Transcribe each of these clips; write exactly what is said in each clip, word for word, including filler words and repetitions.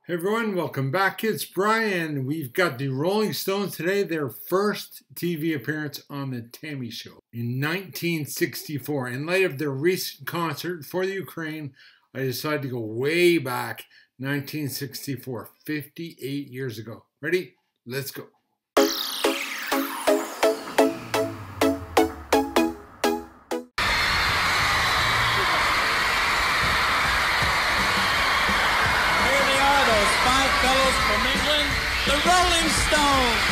Hey everyone, welcome back. It's Brian. We've got the Rolling Stones today, their first T V appearance on the T A M I show in nineteen sixty-four. In light of their recent concert for the Ukraine, I decided to go way back, nineteen sixty-four, fifty-eight years ago. Ready? Let's go. Five fellows from England, the Rolling Stones.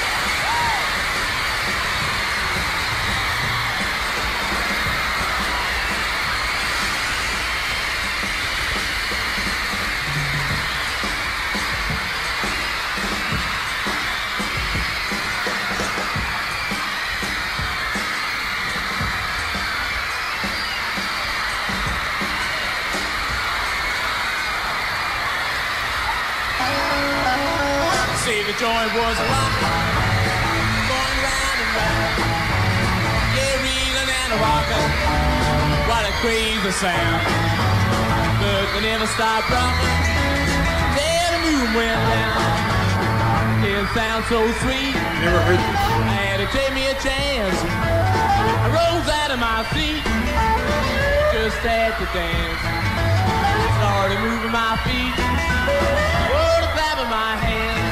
See, the joint was a rock, going round and round. Yeah, reeling and a rocking, what a crazy sound. But they never stopped rocking, till the moon went down. It sounds so sweet, Never heard this. I had to take me a chance. I rose out of my seat, just had to dance. Started moving my feet, oh, the clap of my hands.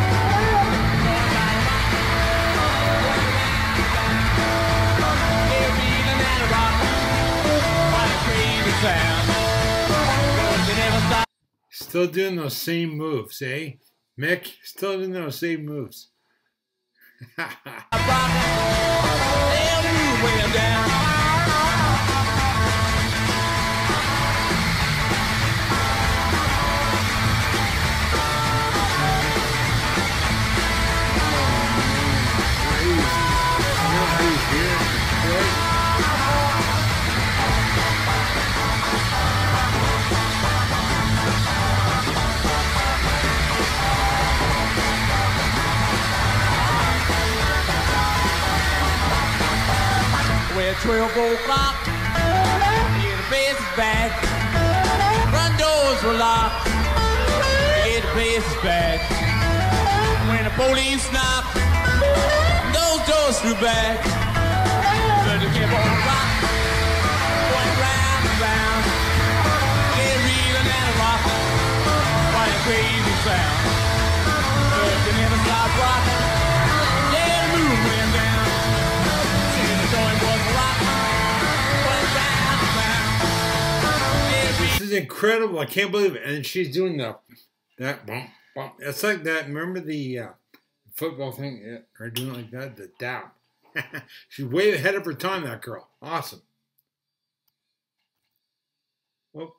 Still doing those same moves, eh? Mick, still doing those same moves. Well, twelve o'clock, yeah, the place is back. Front doors were locked, yeah, the place is back. When the police knocked, those doors flew back. But they kept on rocking, going round and round. Yeah, reeling and rocking, what a crazy sound. But they never stopped rocking, yeah, the moon went down. This is incredible. I can't believe it. And she's doing the that bump bump. It's like that. Remember the uh, football thing? Yeah, or doing it like that, the dab. She's way ahead of her time, that girl. Awesome. Well,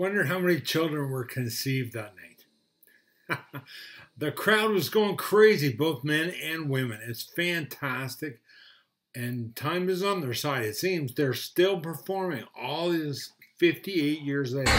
wonder how many children were conceived that night. The crowd was going crazy, both men and women. It's fantastic. And time is on their side. It seems they're still performing all these fifty-eight years later.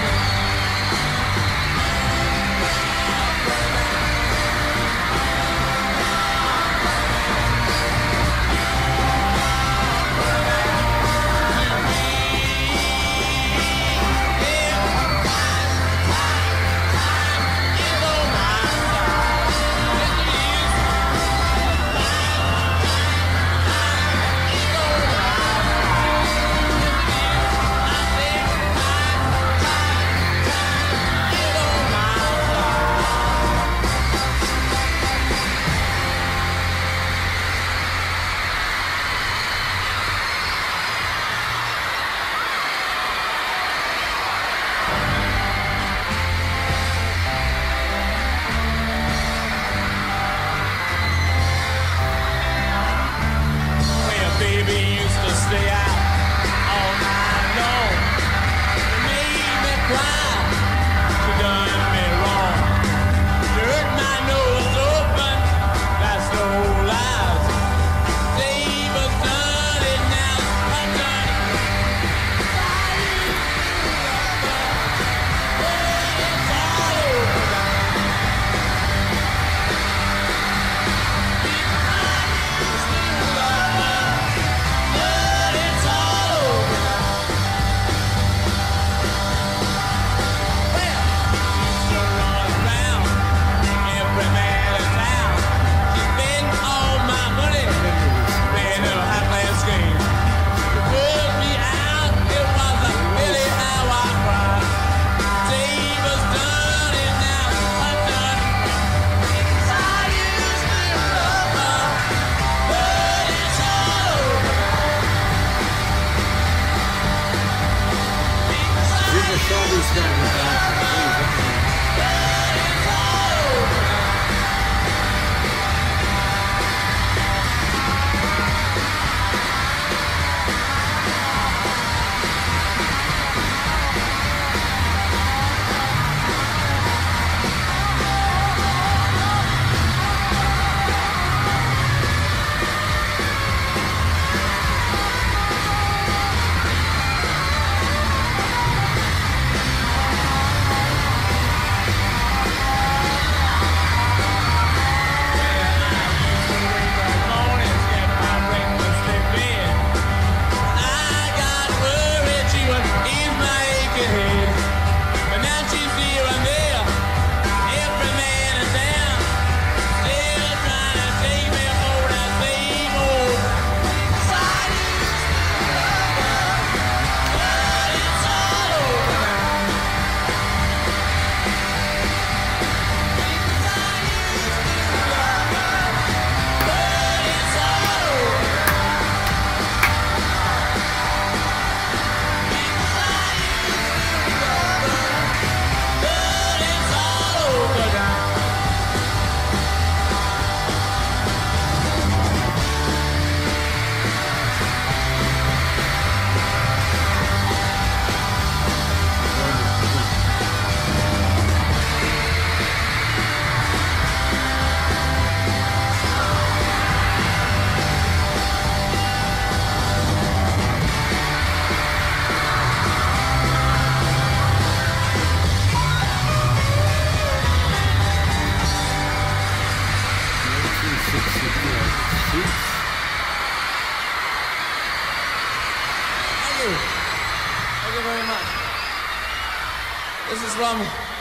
This is one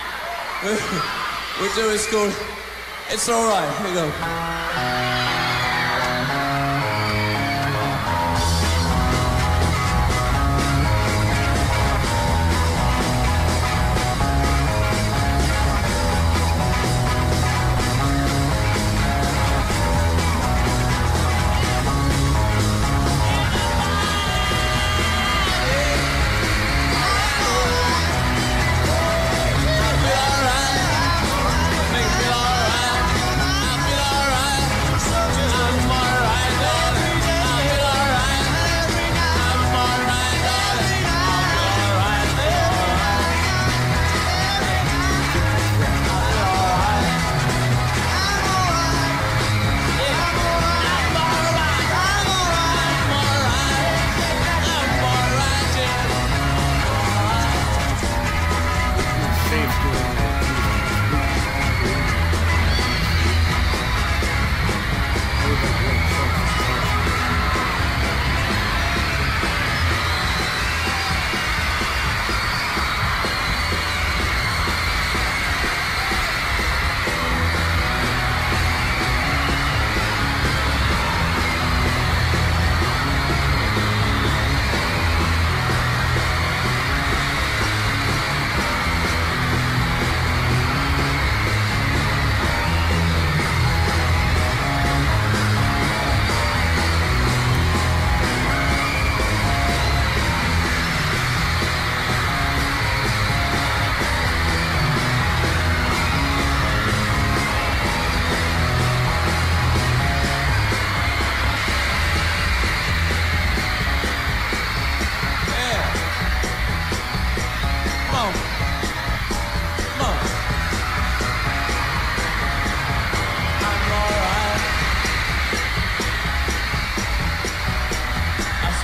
we do. It's called It's Alright. Here we go.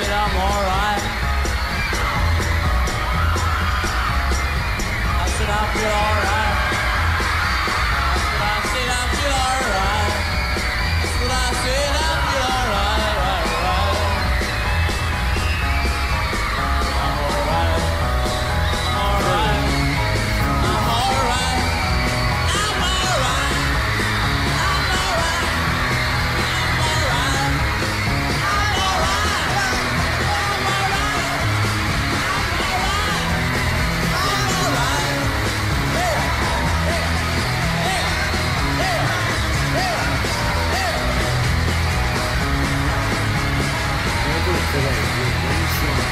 said I'm alright. I said I feel alright. I said I feel alright. That's what I said, I feel alright, right, right. I'm alright. I'm alright. I'm alright. I'm alright. I'm alright. I'm alright. I'm alright. I'm alright. Hey, hey, hey, hey, hey, hey. Never today. With one song.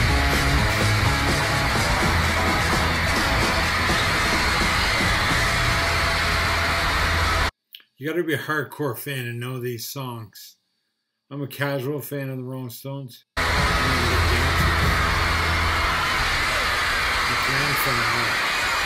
You got to be a hardcore fan to know these songs. I'm a casual fan of the Rolling Stones. I'm gonna get dancing. It's dancing out.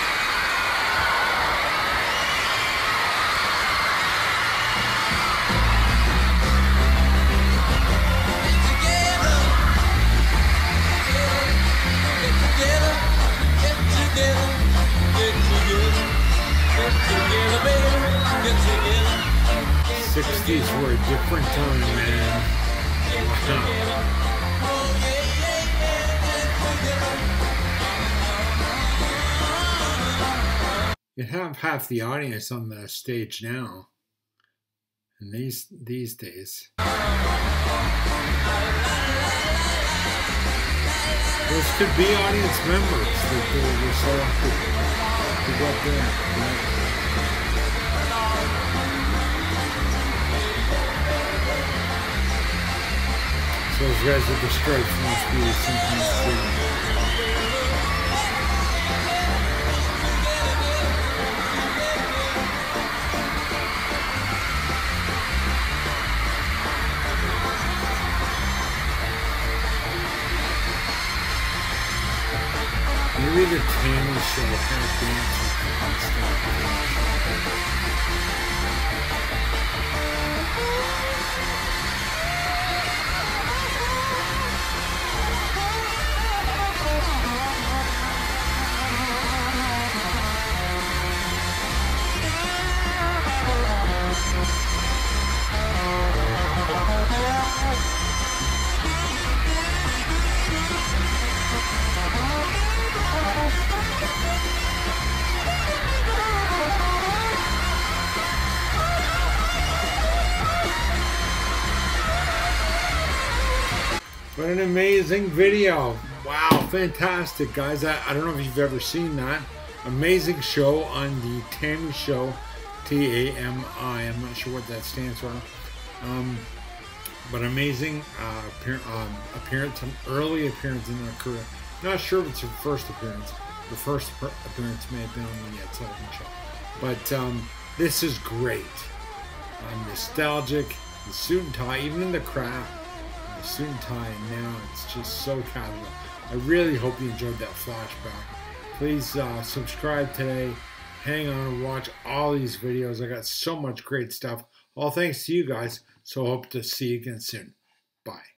sixties were a different time, man. Wow. You have half the audience on the stage now. In these these days. Those could be audience members that were selected to go up there. Right? Those guys with the stripes must be something strange. Maybe the T A M I show had dancers and stuff. What an amazing video. Wow, fantastic, guys. I, I don't know if you've ever seen that. Amazing show on the T A M I show, T A M I. I'm not sure what that stands for. Um, but amazing uh, appear, um, appearance, an early appearance in her career. Not sure if it's her first appearance. The first appearance may have been on the uh, television show. But um, this is great. Um, nostalgic, the suit and tie, even in the crowd. The suit and tie, and now it's just so casual. I really hope you enjoyed that flashback. Please uh, subscribe today. Hang on and watch all these videos. I got so much great stuff. All thanks to you guys. So hope to see you again soon. Bye.